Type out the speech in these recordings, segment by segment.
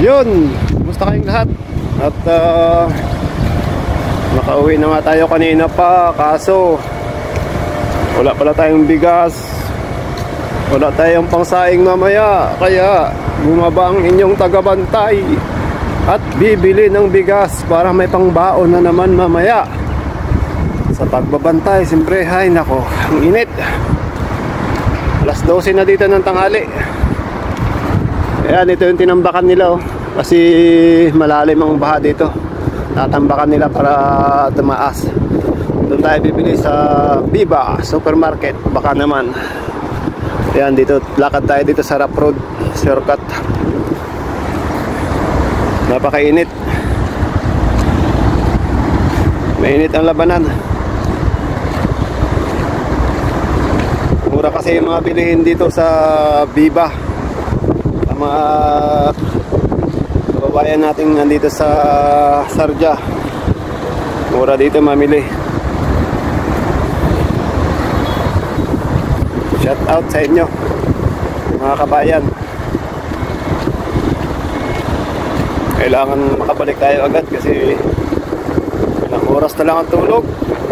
Yun, kumusta kayong lahat? At nakauwi na nga tayo kanina pa, kaso wala pala tayong bigas, wala tayong pangsaing mamaya. Kaya bumaba ang inyong tagabantay at bibili ng bigas para may pangbaon na naman mamaya. Sa pagbabantay, siyempre, hay nako, ang init. Alas 12 na dito ng tanghali. Ayan, ito yung tinambakan nila, oh. Kasi malalim ang baha dito. Tatambakan nila para tumaas. Doon tayo bibili sa Viva Supermarket. Baka naman. Ayan, dito, lakad tayo dito sa Rough Road shortcut. Napakainit. Mainit ang labanan. Mura kasi yung mga bilihin dito sa Viva. Mga kababayan natin nandito sa Sarja, mura dito mamili. Shout out sa inyo mga kabayan. Kailangan makabalik tayo agad kasi ilang oras na lang ang tulog.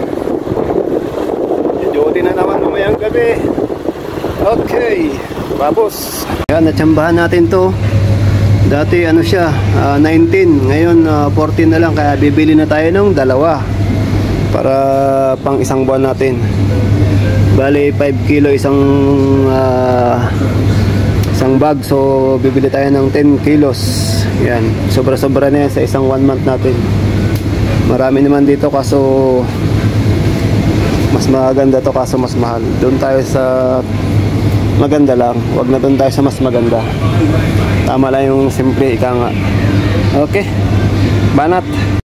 Duty na naman mamayang gabi. Okay, babos. Yan, natsambahan natin to. Dati ano siya, 19. Ngayon 14 na lang. Kaya bibili na tayo ng dalawa para pang isang buwan natin. Bali 5 kilo isang bag. So bibili tayo ng 10 kilos. Yan, sobra-sobra na yan sa isang 1 month natin. Marami naman dito kaso mas maganda to, kaso mas mahal. Doon tayo sa maganda lang, wag na doon tayo sa mas maganda. Tama lang yung simple, ika nga. Okay, banat.